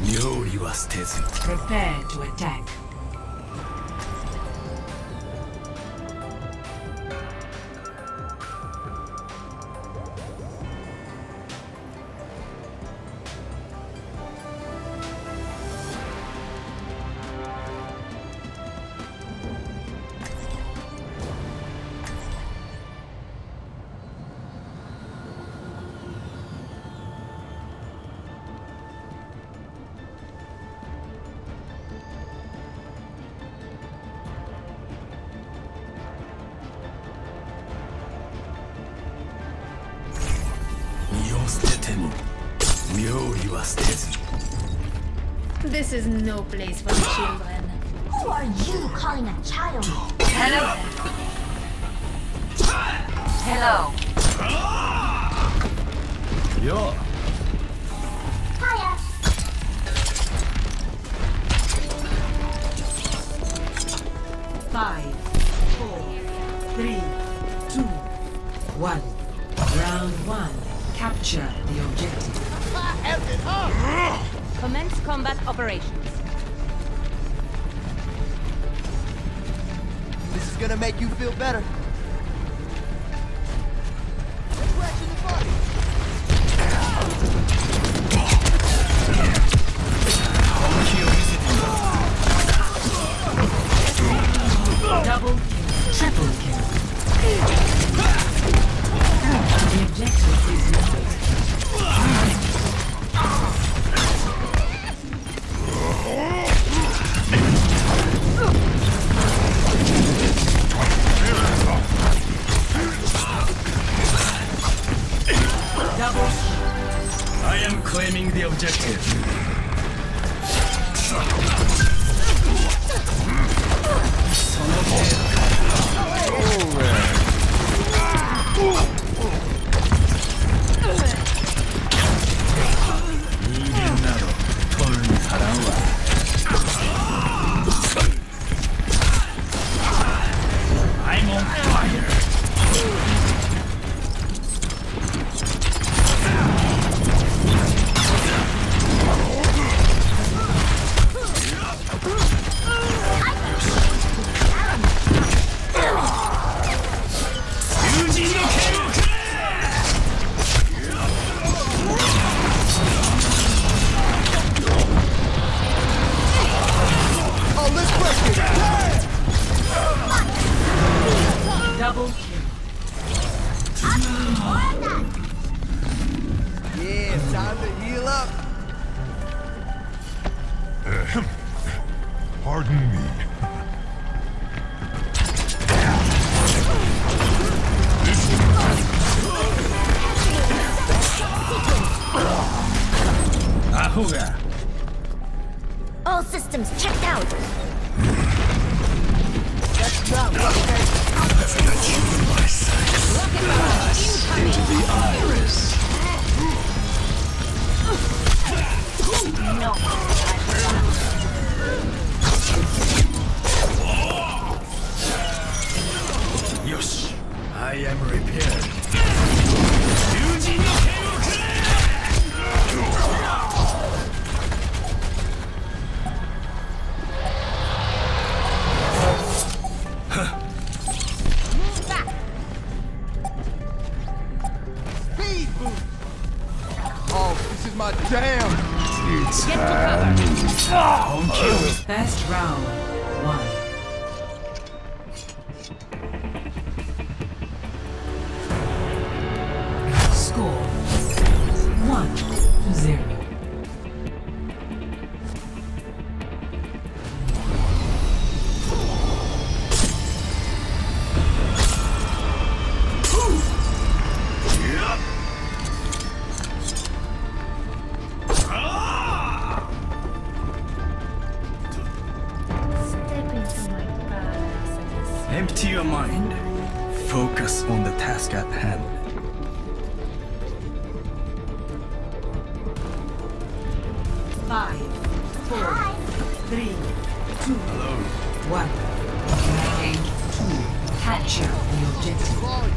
Prepare to attack. This is no place for children. Who are you calling a child? Hello. Hello. Yo. Hiya. Five, 4, 3, 2, 1. Round 1. Capture the objective. Commence combat operations. This is gonna make you feel better. Let's ration the party. Double kill. Triple kill. The objective is lost. I am claiming the objective. I'm on fire. Double kill. Yeah, time to heal up. Pardon me. Ahuga. All systems checked out. That's not what I've got you in my sights. Blast into the iris. No. Yosh. I am repaired. speed boost. Oh, this is my jam. It's Get to cover. First round 1. Score 1-0. Step into my paradise. Empty your mind. Focus on the task at hand. Five, 4, 3, 2, 1. Game 2. Capture the objective.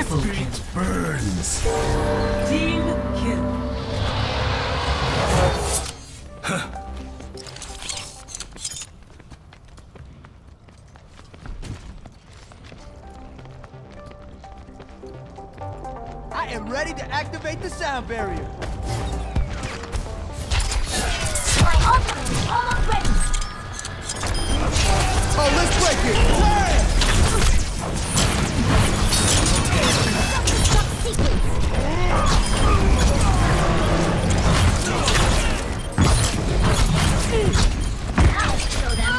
Triple kill. Burns. Team kill. I am ready to activate the sound barrier. My ultimate is almost ready. Oh, let's break it! Damn! Self-destruct sequence. I'll show them.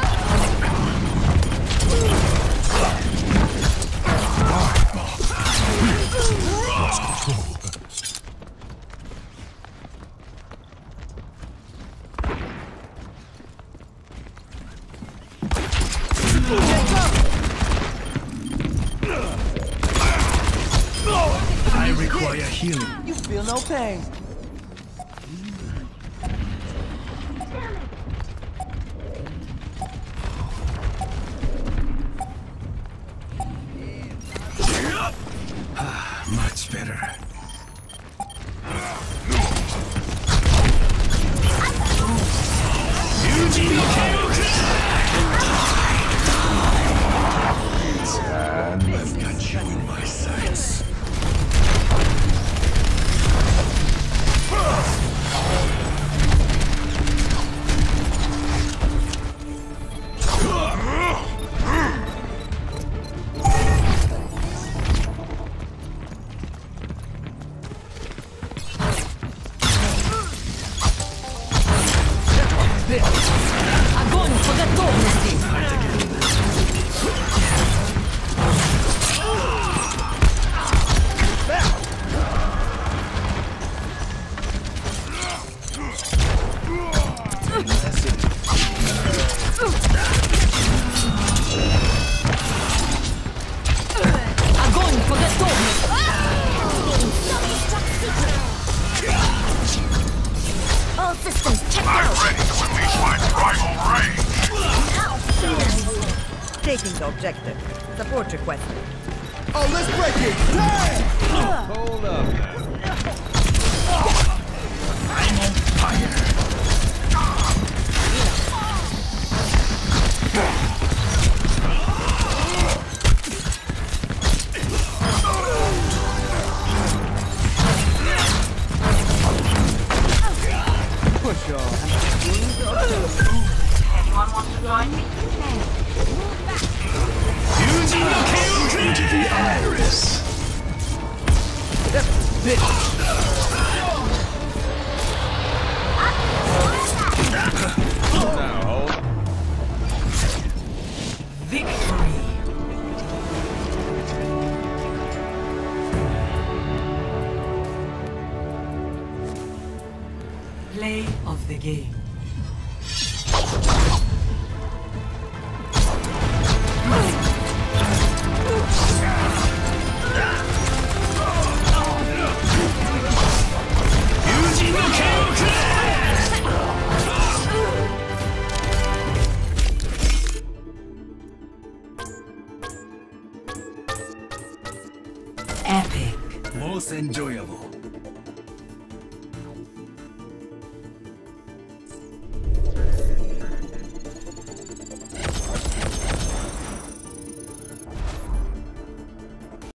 I require healing. You feel no pain. Much better. I've got you in my sights. Огонь по готовности! Огонь по готовности! Self-destruct sequence. All systems checked out. Ready to unleash my primal rage. I'll show them. Taking the objective. Support requested. Oh, let's break it! Damn! Hold up. I'm on fire. Push off. Anyone want to join me? Into the iris. Now, hold. Victory! Play of the game. Epic. Most enjoyable.